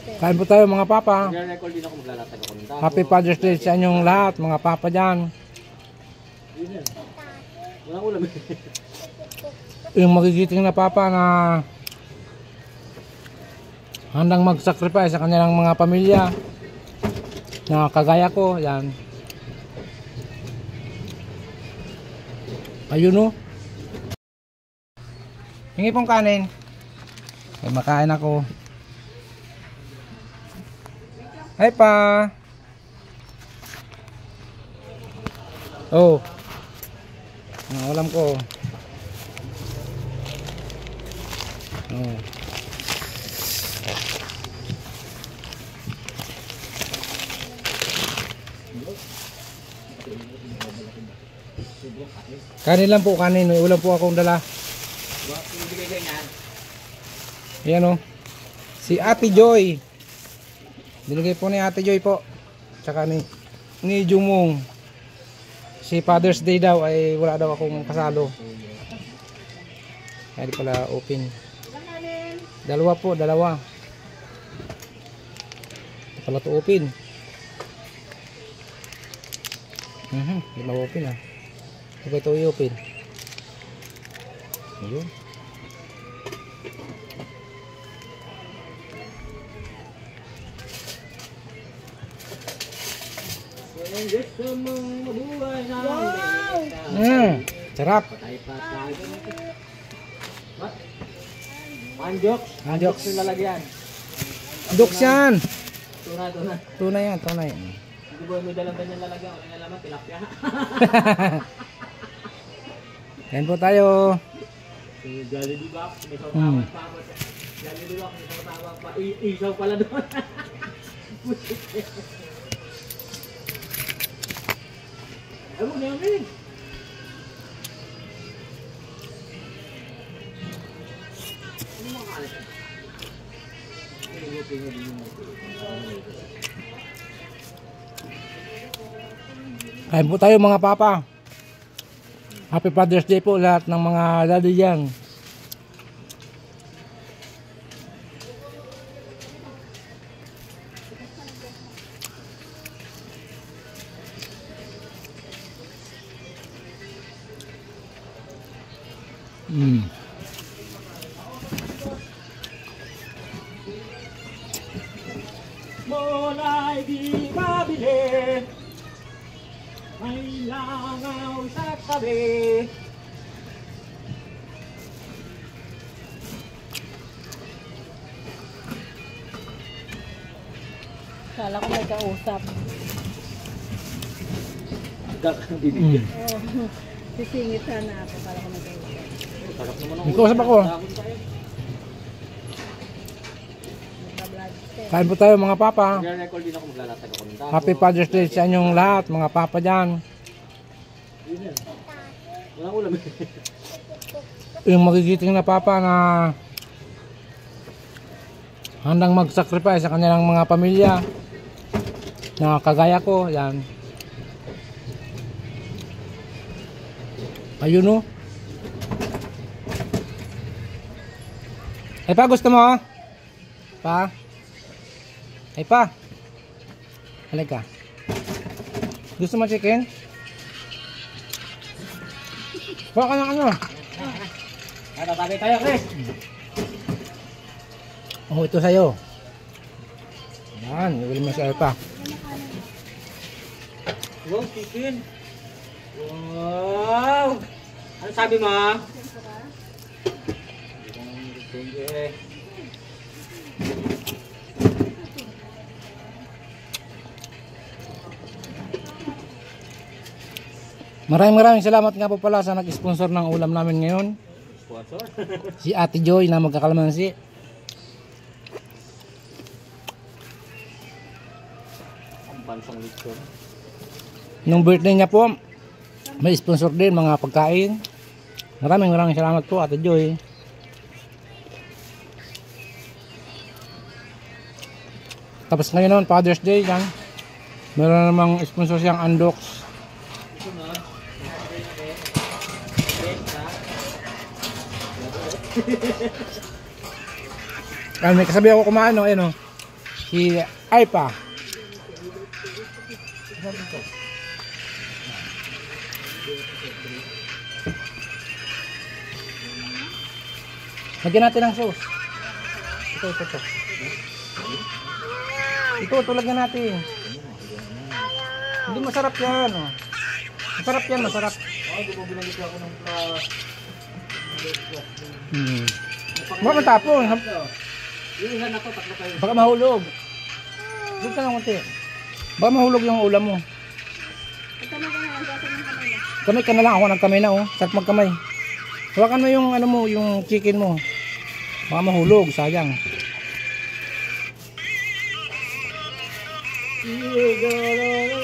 Kain po tayo mga papa. Nagre-record din ako, maglalatag ako ng dako. Happy Father's Day sa inyong lahat mga papa dyan. Walang ulam. Yung magigiting na papa na handang mag-sacrifice sa kanilang mga pamilya na kagaya ko, yan. Ayun o. Hingi pong kanin. Ay, makain ako. Hi pa. Oh. Ang ulam ko. Oh. Kanin lang po, kanin. May ulam po akong dala. Ayan o. Si Ate Joy. Binigay po ni Ate Joy po. Tsaka ni Jumong. Si Father's Day daw ay wala daw akong kasalo. Kaya di pala open. Dalawa po, dalawa. Ito pala to open. Di ba open ah. Ito ba ito i-open? Ayun. Sarap. Anjoks. Anjoks. Yung lalagyan. Anjoks yan. Tuna. Tunay yan, tunay. Hindi ba may dalang ganyan lalagyan? Wala nga naman, tilapia. Yan po tayo. Jollibee box, may sawtawang pa ako. Jollibee box, may sawtawang pa. Isaw pala doon. Ano na yun? Kain po tayo mga papa. Happy Father's Day po lahat ng mga daddy dyan. Mula'y di mabili, may langaw sa tabi. Kala ko may kausap. Gagawin bibigyan. Oo. Sisingit sana ako. Kala ko may kausap. Sarap naman ang May kausap ako. Kain po tayo mga papa. Nagre-record din ako, maglalatag ako ng dako. Happy Father's Day sa inyong lahat mga papa dyan. Walang ulam. Yung magigiting na papa na handang mag-sacrifice sa kanilang mga pamilya na kagaya ko, yan. Ayun o. Ay pa, gusto mo? Pa? Ay pa? Halika. Gusto mo chicken? Baka na ano? Tatagay tayo, Chris. Oh, ito sa'yo. Yan, iwili mo sa pa. Wow, chicken. Wow! Ano sabi mo? Maraming salamat nga po pala sa nag-sponsor ng ulam namin ngayon. Sponsor? Si Ate Joy na magkakalamansi. Ang bansang lechon. Nung birthday niya po, may sponsor din mga pagkain. Maraming salamat po Ate Joy. Tapos ngayon naman Father's Day yan. Meron namang sponsor siyang Andox. May kasabi ako kumain, no? Ayun, no? Si Aipa. Lagyan natin ng sauce. Ito. Ito, lagyan natin. Hindi masarap yan. Oh. Masarap yan, masarap. Binalik ako ng Baka matapon. Ilan na to, tatlo kayo. Baka mahulog. Doon ka lang konti. Baka mahulog yung ulam mo. Magkamay ka na, ang gasa ng kamay na. Kamay ka na lang, ako nagkamay na oh. Sarap magkamay. Hawakan mo yung ano mo, yung chicken mo. Baka mahulog, sayang. Iga